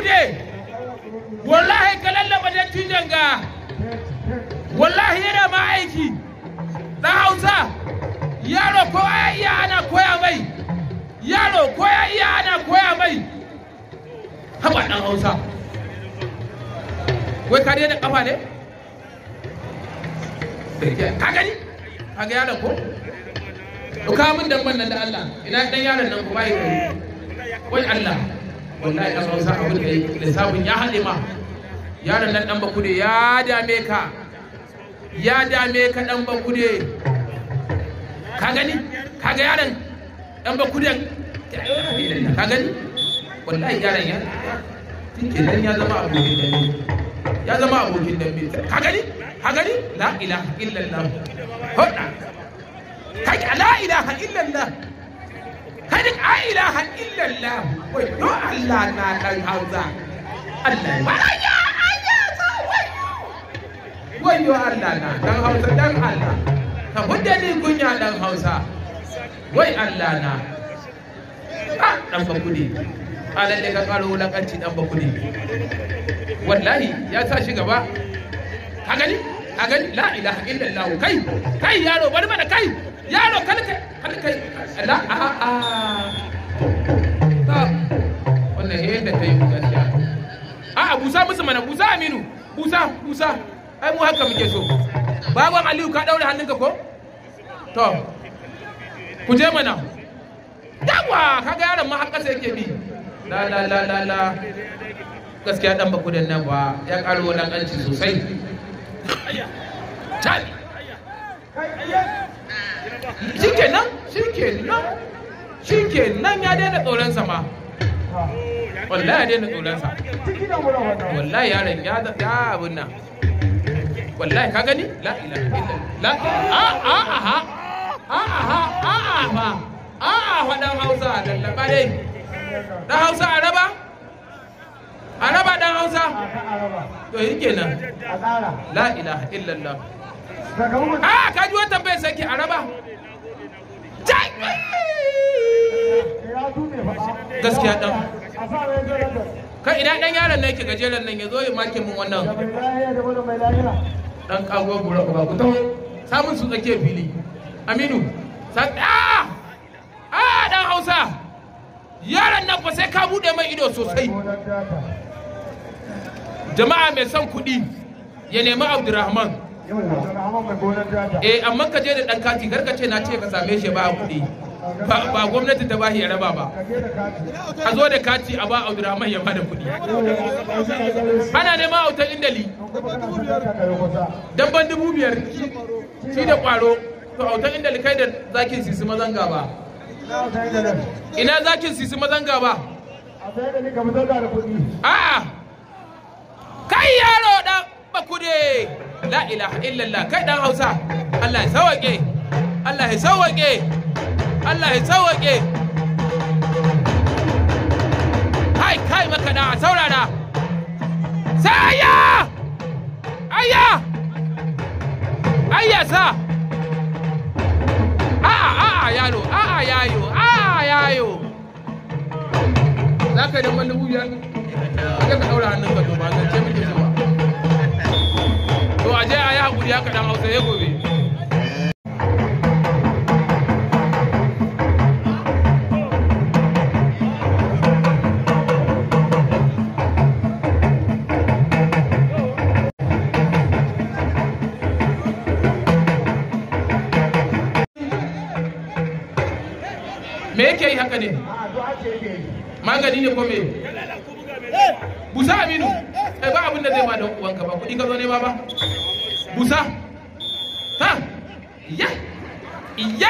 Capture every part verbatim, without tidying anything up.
kude wallahi ka lallaba da tijanga wallahi yana ma aiki dan Hausa yaro ko ya iya ana koya mai yaro ko ya iya ana koya mai haba dan Hausa wai ka da kafa ne ka gani ka ga yaron ko ka min dan wannan da Allah ina dan yaron nan kuma yi wai Allah wallahi dan Hausa abin da lissafin ya haɗe ma yaron nan dan bakude ya dame ka ya dame ka dan bakude ka gani ka ga yaron dan bakuden ka gani wallahi yaron ya tinke ya zama abokin dambe ya zama abokin dambe ka gani ka gani la ilaha illallah hoda kai la ilaha illallah kai la ilaha illallah wai do Allah na dan Hausa Allah baraya ayya wayo wayo Allah na dan Hausa dan Allah ka hudda ni kunya dan Hausa wai Allah na ah dan bakudi alan da ka karo wulakanci dan bakudi wallahi ya sa shi gaba ka gani ka gani la ilaha illallah kai kai yaro bari mana kai yaro kalkai kalkai la a a ta wannan he da kai gaskiya a a busa musu mana busa Aminu busa busa ai mu haka muke so baban Aliyu ka daure hannunka ko to ku je mana yawa kaga yaron ma haka sai yake bi la la la la la gaskiya dan bakudan nan ba ya karo wulakanci sosai tali shikenan shikenan shikenan ya daina tsoron sa ma wallahi ya daina tsoron sa wallahi yaron ya ya abun nan wallahi ka gani la ilaha illallah a a a a a a a ma a a dan Hausa lallaba dai dan Hausa araba araba dan Hausa to shikenan la ilaha illallah a ka ji wata bai saki araba gaskiya dan kai ina dan yaron nan yake gajeren nan yazo ya make mun wannan dan kago gura ba ku tawo samun su tsake fili Aminu sa a a dan Hausa yaron nan fa sai ka bude mai ido sosai jama'a mai son kuɗi ya nemi Abdurrahman eh amma ka je da dan kati karka ce na ce ka same shi ba kuɗi ba gwamnati ta bashi ya raba ba a zo da kati a ba Abdurrahman ya bada kuɗi ana neman autar indali dabban dubu biyar shi da kwaro to autar indali kai da zakin sisi mazan gaba ina zakin sisi mazan gaba a'a kai yaro dan bakude la ilaha illallah kai dan Hausa Allah ya sauke Allah ya sauke Allah ya sauke kai kai maka da saurara sai aya aya aya sa a a a yaro a a yayo a yayo zaka da man dubu biyar ka ka daura hannun ka to ba zan ce miki zuwa to aje ayi hakuri haka dan Hausa ya gobe me yake yi haka ne magani ne ko me busa Aminu kai ba abin da zai ma da uwanka ba kudi ka zo ne ba ba busa ha iya iya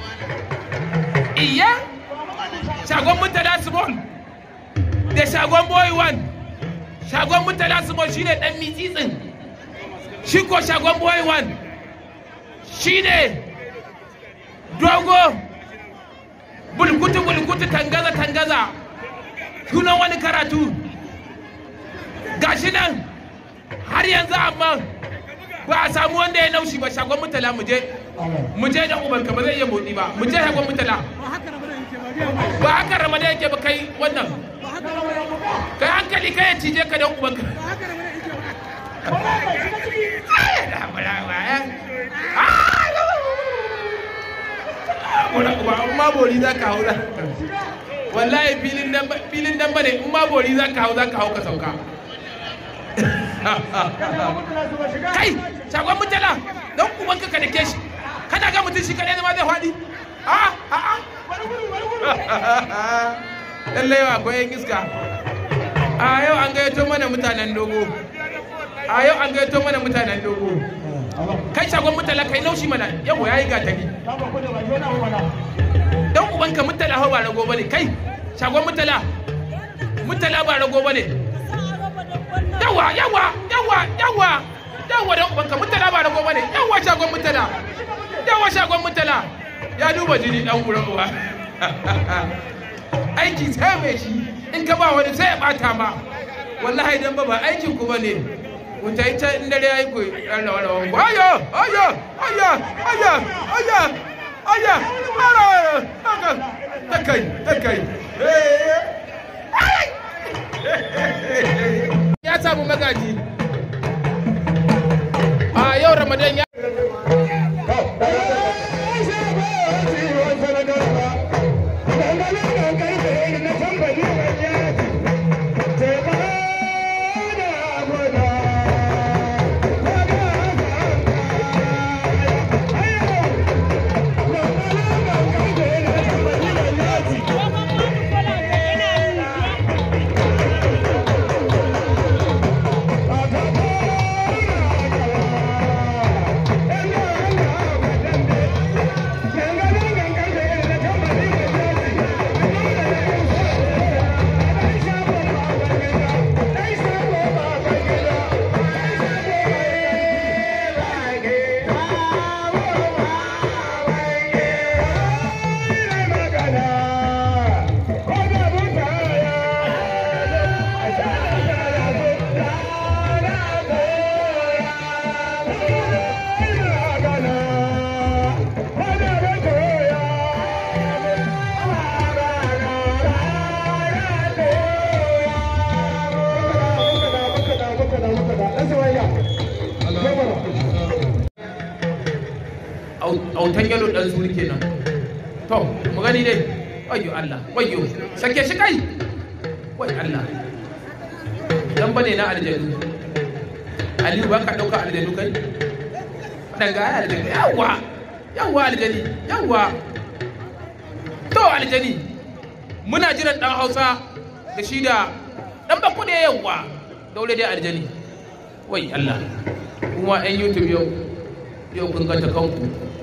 iya shagon Murtala Small da shagon Boy One shagon Murtala Small shine dan mitsitsin shi ko shagon Boy One shine dogo bulkutu bulkutu tangaza tangaza sunan wani karatu gashi nan har yanzu amma ba a samu wanda ya naushi ba. Shagon Murtala mu je mu je da ubanka ba zai iya motsi ba. Mu je shagon Murtala ba haka Ramadan yake ba kai wannan kai hankali kai ya cije ka dan ubanka ma bori za ka hau za wallahi filin dan bane in ma bori za ka hau za ka hau ka sauka kai shagon mutala don ubanka ka dake shi kada ga mutum shi kadai zama zai faɗi a a a lallai wa akwai yan iska a yau an gayyato mana mutanen dogo a yau an gayyato mana mutanen dogo kai shagon mutala kai laushi mana yau yayi gatari don ubanka mutala hau ba rago bane kai shagon mutala mutala ba rago bane yawa yawa yawa yawa yawa don ubanka mutala ba rago bane yawa shagon mutala yawa shagon mutala ya duba jini dan uran uwa aiki sai mai shi in ka ba wani sai ya bata ma wallahi dan ba ba aikin ku bane ku ta ita in dare yayi ku dan rawan ku ayo ayo ayo ayo ayo ayo ara haka takai takai ya samu magaji a yau Ramadan ya autan yalo dan suri kenan to mu gani dai ayyo Allah ayyo sake shi kai wai Allah dan bane na aljanu Aliyu ba ka dauka aljanu kai dan ga aljanu yawa yawa aljani yawa to aljani muna jiran dan Hausa da shi da dan bako da yawa daure dai aljani wai Allah kuma ɗan YouTube yau yau kun ga ta kanku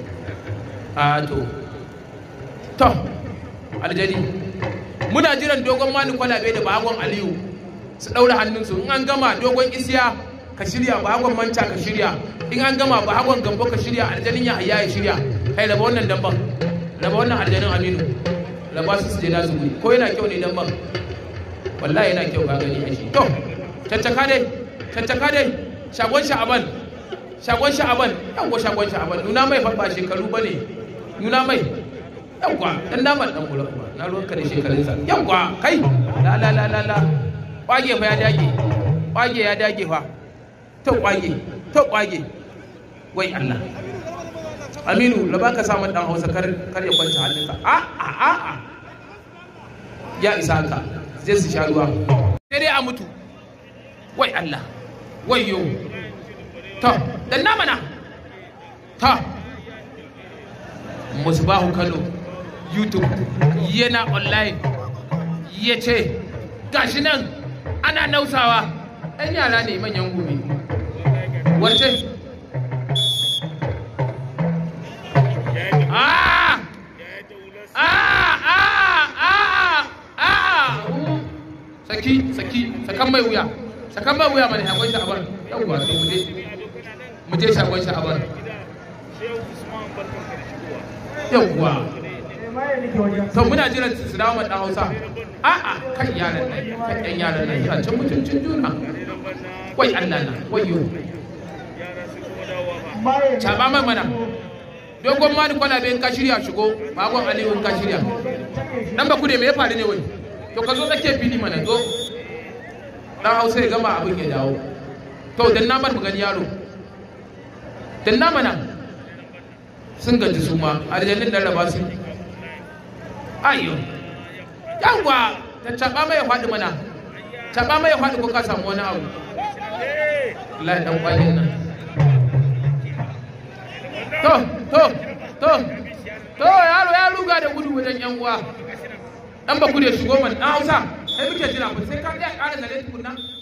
a to to aljani muna jiran dogon mani kwalabe da bagon Aliyu su daura hannunsu in an gama dogon isiya ka shirya bagon manta ka shirya in an gama bagon gambo ka shirya aljanin ya hayya ya shirya kai raba wannan damban raba wannan aljanin Aminu raba su su je da su guri ko yana kyau ne damban wallahi yana kyau ka gani shi to tattaka dai tattaka dai shagon sha'aban shagon sha'aban yawa shagon sha'aban nuna mai fa ba shekaru bane nuna mai yawwa dan naman dan gura kuma na ruwanka da shekarunsa yawwa kai la la la la la kwage fa ya dage kwage ya dage fa to kwage to kwage wai Allah Aminu la baka samu dan Hausa kar kar ya kwanta hannunka a a a a ya isa ka zai su sha ruwa sai dai a mutu wai Allah wayyo to dan namana ta Musbahu Kano YouTube yana online ya ce gashi nan ana nausawa ɗan yara ne manyan gobe wace ah ah ah ah ah saki saki sakan mai wuya sakan mai wuya mana shagon sha'aban yawwa to muje muje shagon sha'aban yawwa to muna jiran su dawo dan Hausa a'a kan yaran nan kan yan yaran nan yana cin mutuncin juna wai Allah na wayo Chaba mai mana dogon mani kwana bayan ka shirya shigo bagon Aliyu ka shirya dan ba ku da me ya faru ne wai to ka zo tsakiyar fili mana zo dan Hausa ya gama abin ya dawo to dan na bar mu gani yaro dan na mana sun gaji su ma aljannin dan raba su ayyo yawa ta caba mai faɗi mana caba mai faɗi ko ka samu wani abu Allah dan kwalin nan to to to to yaro ya ruga da gudu wajen yan uwa dan ba ku da shigo man dan Hausa sai muke jira sai ka ga ƙara da tukunna